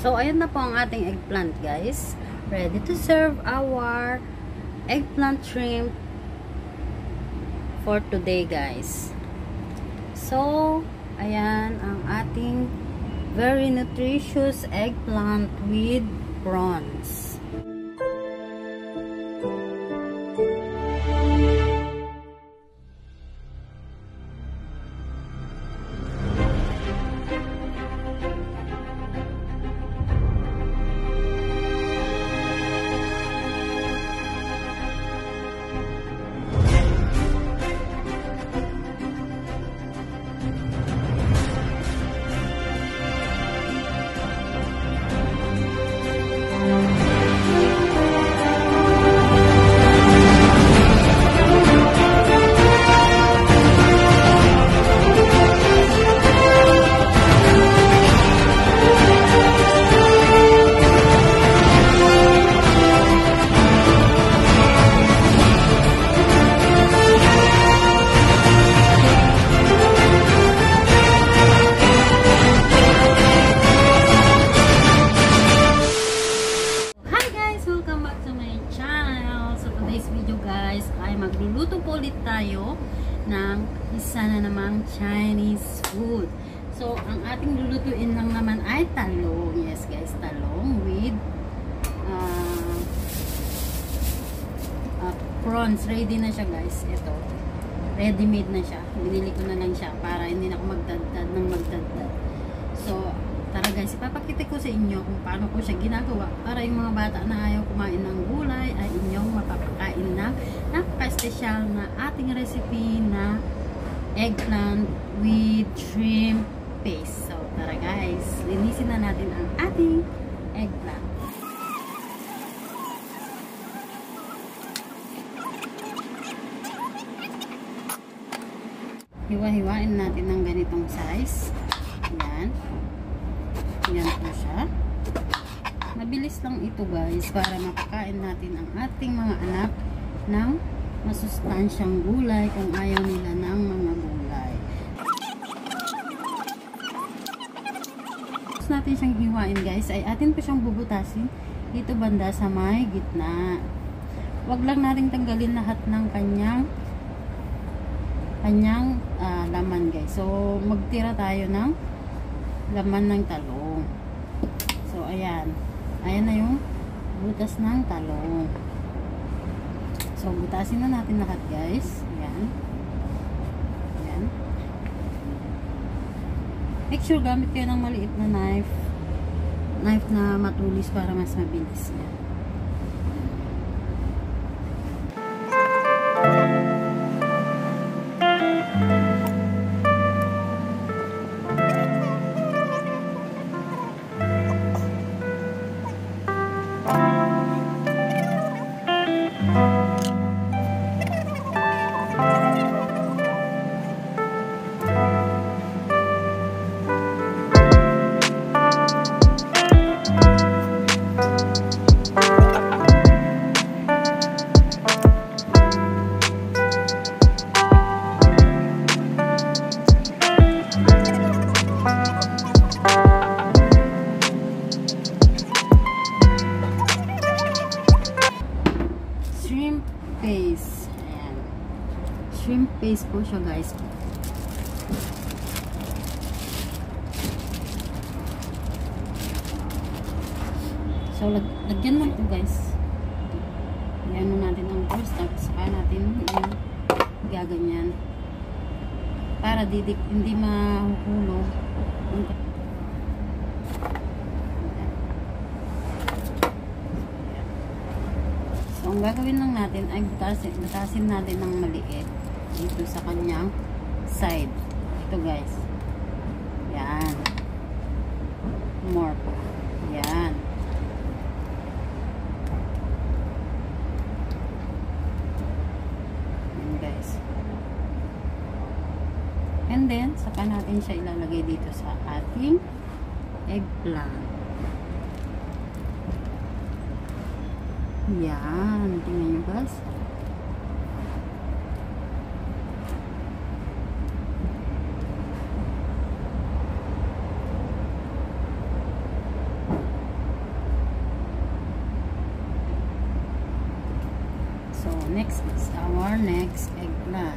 So, ayan na po ang ating eggplant, guys. Ready to serve our eggplant shrimp for today, guys. So, ayan ang ating very nutritious eggplant with prawns. Magluluto po ulit tayo ng isa na namang Chinese food. So, ang ating lulutuin lang naman ay talong. Yes guys, talong with prawns. Ready na siya guys. Ito. Ready made na siya. Binili ko na lang siya para hindi na ako magdadad ng magdadad. So, tara guys, ipapakita ko sa inyo kung paano ko siya ginagawa para yung mga bata na ayaw kumain ng gulay ay inyong mapapakain ng napaka-espesyal na ating recipe na eggplant with shrimp paste. So, tara guys, linisin na natin ang ating eggplant. Hiwa-hiwain natin ng ganitong size. Ayan. Yan po siya. Mabilis lang ito guys para mapakain natin ang ating mga anak ng masustansyang gulay kung ayaw nila ng mga gulay. Tapos natin siyang hiwain guys ay atin po siyang bubutasin dito banda sa may gitna. Huwag lang natin tanggalin lahat ng kanyang laman guys. So magtira tayo ng laman ng talong. So, ayan. Ayan na yung butas ng talong. So, butasin na natin lahat, guys. Ayan. Ayan. Make sure gamit kayo ng maliit na knife. Knife na matulis para mas mabilis. Ayan. Shrimp paste. Ayan. Shrimp paste po siya guys. So, lagyan lang ito guys. Ayan natin ang first. Tapos saka natin gaganyan. Para hindi mahuhulog. So, ang gagawin lang natin ay butasin natin ng maliit dito sa kanyang side. Ito guys. Yan. More po. Yan. Yan guys. And then, saka natin siya ilalagay dito sa ating eggplant. Yan. Tingnan nyo guys. is our next eggplant.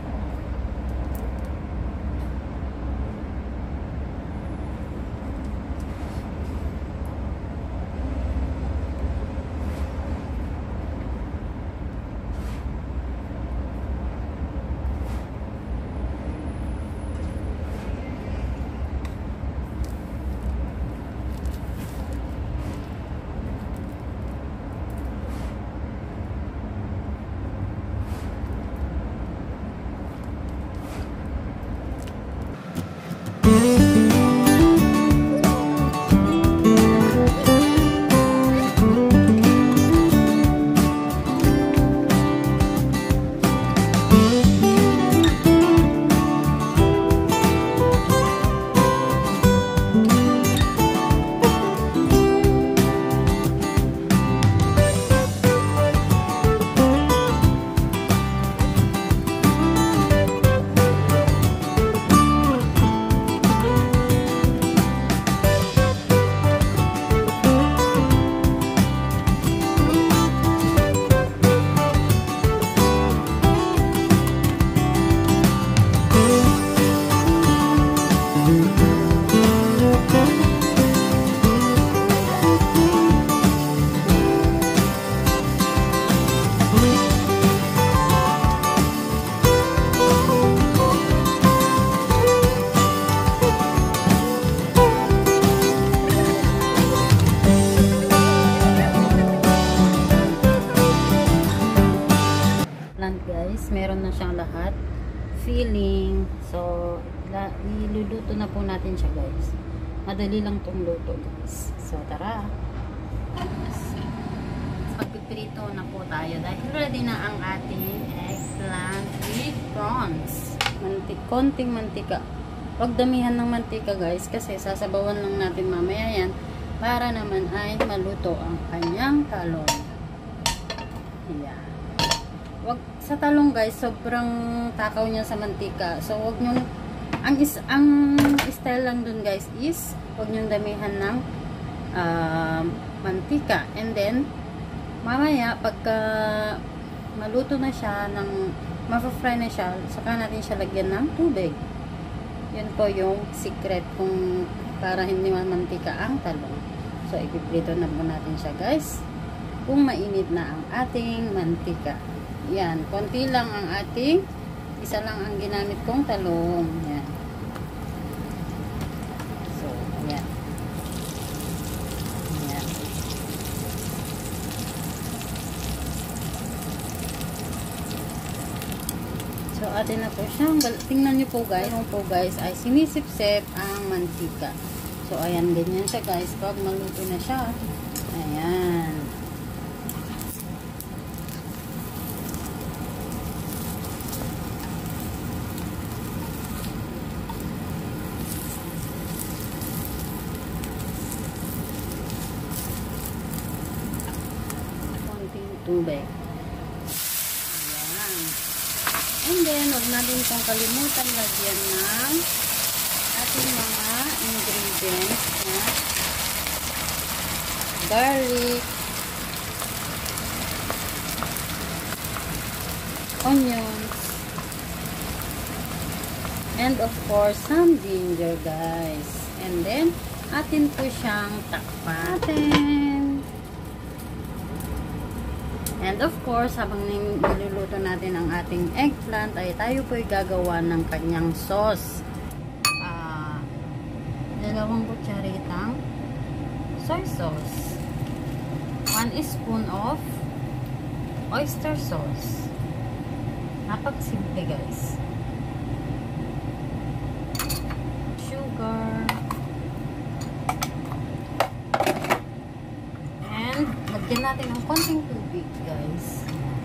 Guys, meron na siyang lahat, filling. So iluluto na po natin siya, guys. Madali lang tong luto, guys. So tara, pagpiprito na po tayo dahil ready na ang ating eggplant with prawns. Konting mantika, huwag damihan ng mantika, guys, kasi sasabawan lang natin mamaya yan para naman ay maluto ang kanyang talong. Yan. Wag sa talong, guys, sobrang takaw niya sa mantika. So wag niyo ang style lang dun, guys, is wag niyo damihan ng mantika. And then mamaya pagka maluto na siya, ma-fry na siya, saka natin siya lagyan ng tubig. Yun po yung secret kung para hindi mamantika ang talong. So ipiprito na po natin siya, guys, kung mainit na ang ating mantika. Yan, konti lang ang ating, isa lang ang ginamit kong talong. Yan. So, yan. Yan. So, atin na po siyang, tingnan nyo po, guys, ay sinisip-sip ang mantika. So, ayan, ganyan siya, guys, pag maluto na siya. Ayan. Tubig. Ayan. And then, huwag natin itong kalimutan lagyan ng ating mga ingredients na garlic, onions, and of course, some ginger, guys. And then, atin po siyang takpan. And of course, habang niluluto natin ang ating eggplant, ay tayo po'y gagawa ng kanyang sauce. 2 kutsaritang soy sauce. 1 spoon of oyster sauce. Napakasimple, guys. Sugar. And lagyan natin ng konting tubig, guys.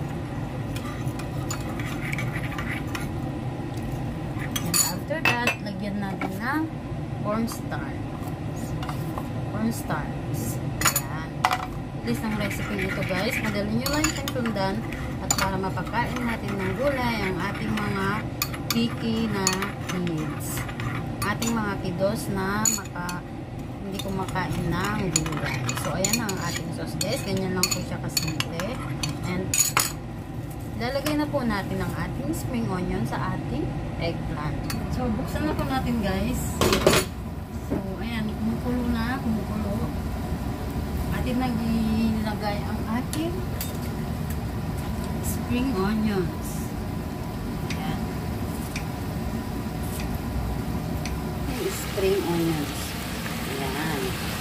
And after that, lagyan natin ng cornstarch. Ayan. List ng recipe nito, guys. Madali nyo lang itong sundan at para mapakain natin ng gulay ang ating mga picky na kids. Ating mga kiddos na hindi kumakain ng gulay. So, ayan ang ating sauce, guys. Ganyan lang po siya kasimple. And Lalagay na po natin ang ating spring onion sa ating eggplant. So, buksan na po natin guys. So, ayan, kumukulo na, kumukulo. Atin nang ilagay ang ating spring onions. Ayan. Spring onions. Ayan.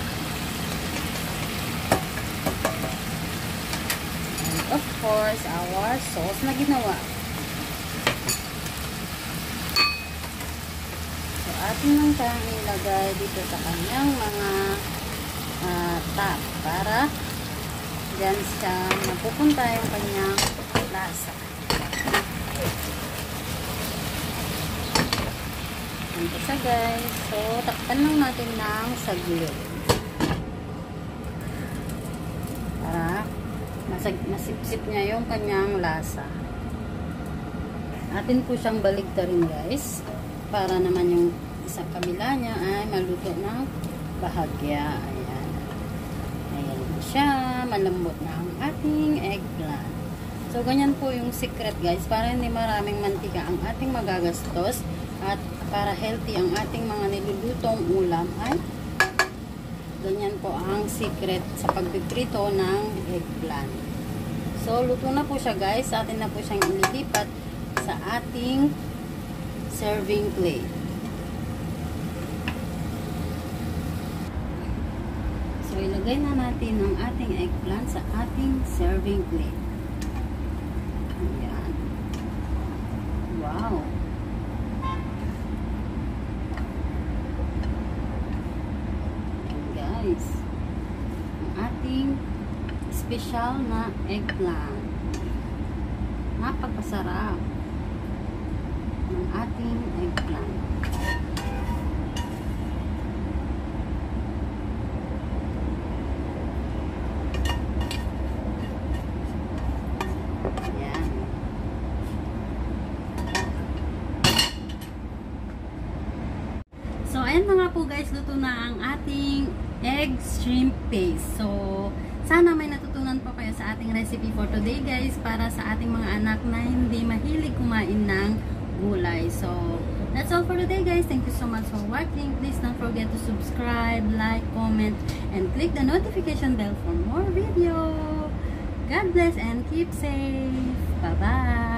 And of course, our sauce na ginawa. So, atin lang tayong ilagay dito sa kanyang mga top para dyan siya mapupunta yung kanyang lasa. Ito siya guys. So, takpan lang natin ng saglit. Para masipsip niya yung kanyang lasa. Atin po siyang baligtarin guys. Para naman yung sa kabila niya ay maluto ng bahagya. Ayan. Ayan siya. Malambot na ang ating eggplant. So, ganyan po yung secret guys. Para hindi maraming mantika ang ating magagastos. At para healthy ang ating mga nilulutong ulam ay ganyan po ang secret sa pagpiprito ng eggplant. So, luto na po siya guys. Atin na po siyang ililipat sa ating serving plate. So, ilagay na natin ang ating eggplant sa ating serving plate. Ayan. Wow! Guys, ang ating special na eggplant. Napakasarap ng ating eggplant. Ayan. So, ayan na nga po guys, luto na ang ating egg shrimp paste. So, sana may natutunan po kayo sa ating recipe for today guys, para sa ating mga anak na hindi mahilig kumain ng gulay. So, that's all for today guys. Thank you so much for watching. Please don't forget to subscribe, like, comment, and click the notification bell for more video. God bless and keep safe. Bye-bye.